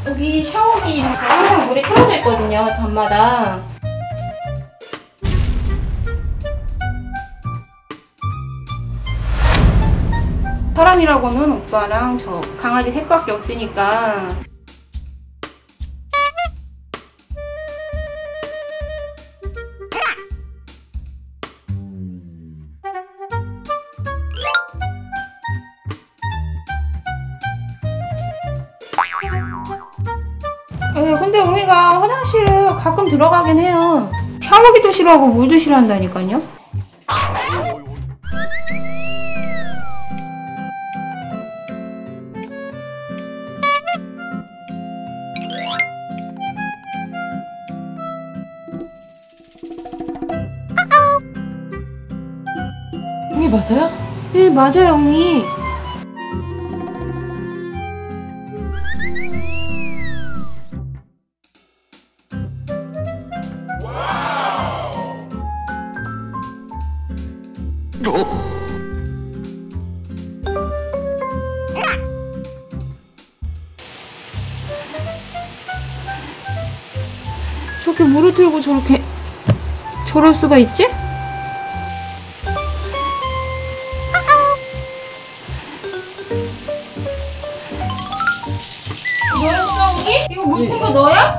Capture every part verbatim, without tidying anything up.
여기 샤워기 항상 물이 틀어져 있거든요, 밤마다. 사람이라고는 오빠랑 저 강아지 셋밖에 없으니까. 에 근데 웅이가 화장실을 가끔 들어가긴 해요. 샤워기도 싫어하고 물도 싫어한다니까요. 웅이 맞아요? 네 맞아요 웅이. 저렇게 물을 틀고 저렇게 저럴 수가 있지? 너였어 웅이? 이거 물 튼 거 너야?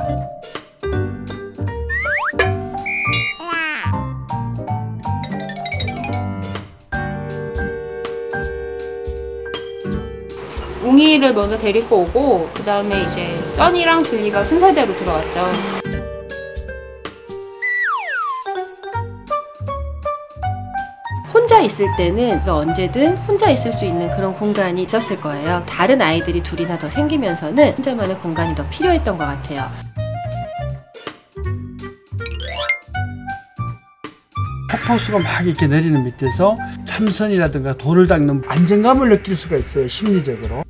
웅이를 먼저 데리고 오고 그 다음에 이제 써니랑 줄리가 순서대로 들어왔죠. 혼자 있을 때는 언제든 혼자 있을 수 있는 그런 공간이 있었을 거예요. 다른 아이들이 둘이나 더 생기면서는 혼자만의 공간이 더 필요했던 것 같아요. 폭포수가 막 이렇게 내리는 밑에서 참선이라든가 돌을 닦는 안정감을 느낄 수가 있어요, 심리적으로.